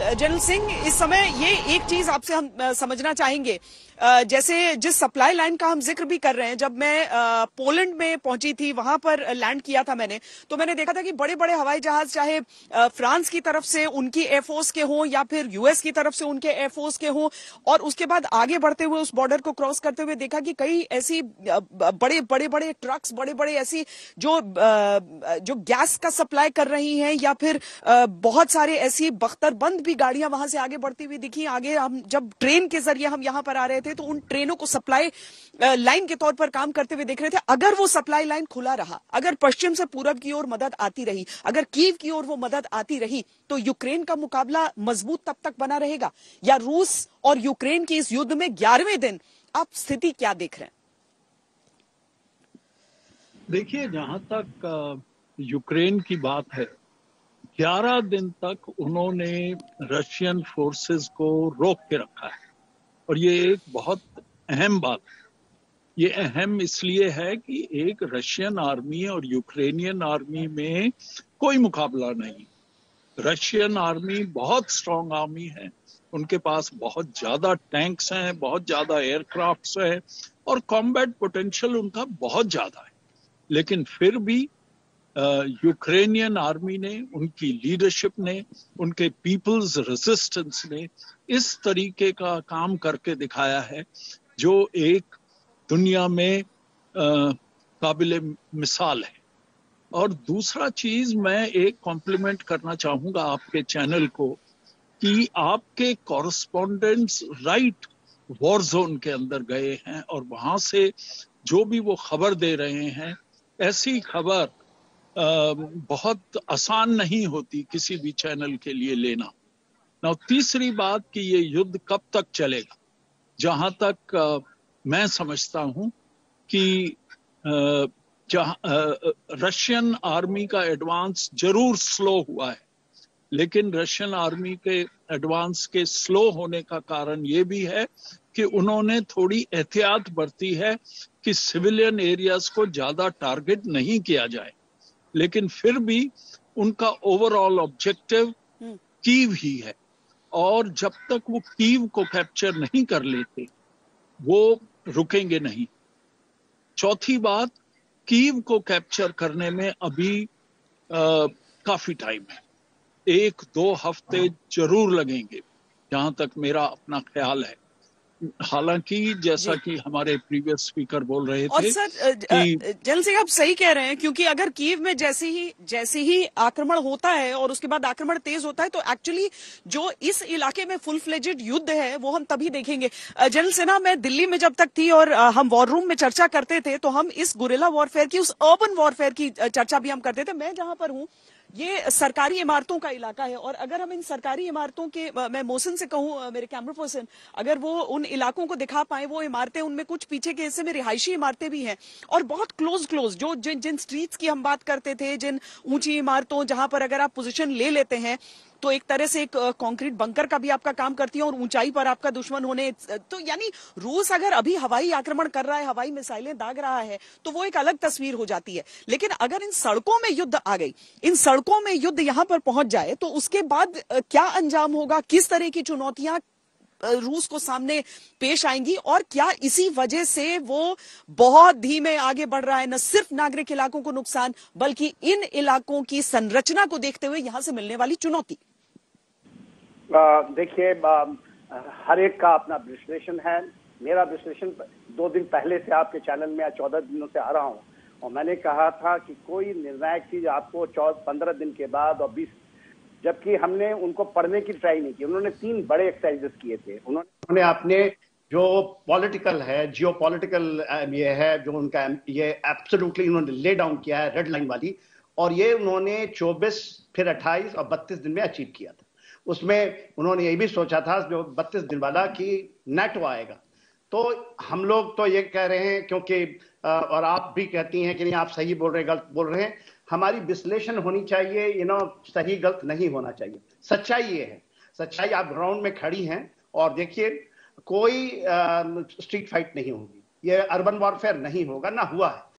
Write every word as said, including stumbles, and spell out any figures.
General Singh, इस समय ये एक चीज आपसे हम समझना चाहेंगे, जैसे जिस सप्लाई लाइन का हम जिक्र भी कर रहे हैं, जब मैं पोलैंड में पहुंची थी, वहां पर लैंड किया था मैंने, तो मैंने देखा था कि बड़े बड़े हवाई जहाज, चाहे फ्रांस की तरफ से उनकी एयरफोर्स के हों या फिर यूएस की तरफ से उनके एयरफोर्स के हों, और उसके बाद आगे बढ़ते हुए उस बॉर्डर को क्रॉस करते हुए देखा कि कई ऐसी बड़े बड़े बड़े ट्रक्स, बड़े बड़े ऐसी जो जो गैस का सप्लाई कर रही हैं, या फिर बहुत सारे ऐसी बख्तरबंद भी गाड़ियां वहां से आगे बढ़ती हुई दिखी। आगे हम जब ट्रेन के जरिए हम यहां पर आ रहे थे तो उन ट्रेनों को सप्लाई लाइन के तौर पर काम करते हुए देख रहे थे। अगर वो सप्लाई लाइन खुला रहा, अगर पश्चिम से पूरब की ओर मदद आती रही, अगर कीव की ओर वो मदद आती रही, तो यूक्रेन का मुकाबला मजबूत तब तक बना रहेगा? या रूस और यूक्रेन के इस युद्ध में ग्यारहवें दिन आप स्थिति क्या देख रहे हैं? देखिए, जहां तक यूक्रेन की बात है, ग्यारह दिन तक उन्होंने रशियन फोर्सेस को रोक के रखा है, और ये एक बहुत अहम बात है। ये अहम इसलिए है कि एक रशियन आर्मी और यूक्रेनियन आर्मी में कोई मुकाबला नहीं। रशियन आर्मी बहुत स्ट्रांग आर्मी है, उनके पास बहुत ज्यादा टैंक्स हैं, बहुत ज्यादा एयरक्राफ्ट्स हैं, और कॉम्बैट पोटेंशियल उनका बहुत ज्यादा है। लेकिन फिर भी यूक्रेनियन आर्मी ने, उनकी लीडरशिप ने, उनके पीपल्स रेजिस्टेंस ने इस तरीके का काम करके दिखाया है जो एक दुनिया में काबिले मिसाल है। और दूसरा चीज, मैं एक कॉम्प्लीमेंट करना चाहूंगा आपके चैनल को कि आपके कॉरेस्पॉन्डेंट्स राइट वॉर जोन के अंदर गए हैं, और वहां से जो भी वो खबर दे रहे हैं, ऐसी खबर बहुत आसान नहीं होती किसी भी चैनल के लिए लेना। ना तीसरी बात कि ये युद्ध कब तक चलेगा, जहां तक आ, मैं समझता हूं कि जहां रशियन आर्मी का एडवांस जरूर स्लो हुआ है, लेकिन रशियन आर्मी के एडवांस के स्लो होने का कारण ये भी है कि उन्होंने थोड़ी एहतियात बरती है कि सिविलियन एरियाज को ज्यादा टारगेट नहीं किया जाए। लेकिन फिर भी उनका ओवरऑल ऑब्जेक्टिव कीव ही है, और जब तक वो कीव को कैप्चर नहीं कर लेते वो रुकेंगे नहीं। चौथी बात, कीव को कैप्चर करने में अभी आ, काफी टाइम है, एक दो हफ्ते जरूर लगेंगे जहां तक मेरा अपना ख्याल है। हालांकि जैसा कि हमारे प्रीवियस स्पीकर बोल रहे थे, और सर जनरल सिंह, आप सही कह रहे हैं, क्योंकि अगर कीव में जैसे ही जैसे ही आक्रमण होता है और उसके बाद आक्रमण तेज होता है, तो एक्चुअली जो इस इलाके में फुल फ्लेजेड युद्ध है वो हम तभी देखेंगे। जनरल सिन्हा, मैं दिल्ली में जब तक थी और हम वॉर रूम में चर्चा करते थे, तो हम इस गुरिल्ला वॉरफेयर की, उस अर्बन वॉरफेयर की चर्चा भी हम करते थे। मैं जहां पर हूं, ये सरकारी इमारतों का इलाका है, और अगर हम इन सरकारी इमारतों के, मैं मोहसिन से कहूं, मेरे कैमरा पर्सन, अगर वो उन इलाकों को दिखा पाए, वो इमारतें, उनमें कुछ पीछे के हिस्से में रिहायशी इमारतें भी हैं, और बहुत क्लोज क्लोज जो जिन जिन स्ट्रीट्स की हम बात करते थे, जिन ऊंची इमारतों, जहां पर अगर आप पोजीशन ले लेते हैं तो एक तरह से एक कंक्रीट बंकर का भी आपका काम करती है, और ऊंचाई पर आपका दुश्मन होने, तो यानी रूस अगर अभी हवाई आक्रमण कर रहा है, हवाई मिसाइलें दाग रहा है, तो वो एक अलग तस्वीर हो जाती है। लेकिन अगर इन सड़कों में युद्ध आ गई, इन सड़कों में युद्ध यहां पर पहुंच जाए, तो उसके बाद क्या अंजाम होगा? किस तरह की चुनौतियां रूस को सामने पेश आएंगी, और क्या इसी वजह से वो बहुत धीमे आगे बढ़ रहा है? न सिर्फ नागरिक इलाकों को नुकसान, बल्कि इन इलाकों की संरचना को देखते हुए यहां से मिलने वाली चुनौती। देखिए, हर एक का अपना विश्लेषण है। मेरा विश्लेषण दो दिन पहले से आपके चैनल में, चौदह दिनों से आ रहा हूं, और मैंने कहा था कि कोई निर्णायक चीज आपको चौदह पंद्रह दिन के बाद और बीस, जबकि हमने उनको पढ़ने की ट्राई नहीं की। उन्होंने तीन बड़े एक्सरसाइजेस किए थे। उन्होंने अपने जो पॉलिटिकल है, जियो पॉलिटिकल ये है, जो उनका ये एब्सोल्युटली उन्होंने ले डाउन किया है, रेड लाइन वाली, और ये उन्होंने चौबीस, फिर अट्ठाईस और बत्तीस दिन में अचीव किया था। उसमें उन्होंने ये भी सोचा था, जो बत्तीस दिन वाला, कि नेटो आएगा। तो हम लोग तो ये कह रहे हैं, क्योंकि और आप भी कहती हैं कि नहीं आप सही बोल रहे हैं, गलत बोल रहे हैं। हमारी विश्लेषण होनी चाहिए, यू नो, सही गलत नहीं होना चाहिए। सच्चाई ये है, सच्चाई आप ग्राउंड में खड़ी हैं और देखिए, कोई स्ट्रीट फाइट नहीं होगी, ये अर्बन वॉरफेयर नहीं होगा, ना हुआ है।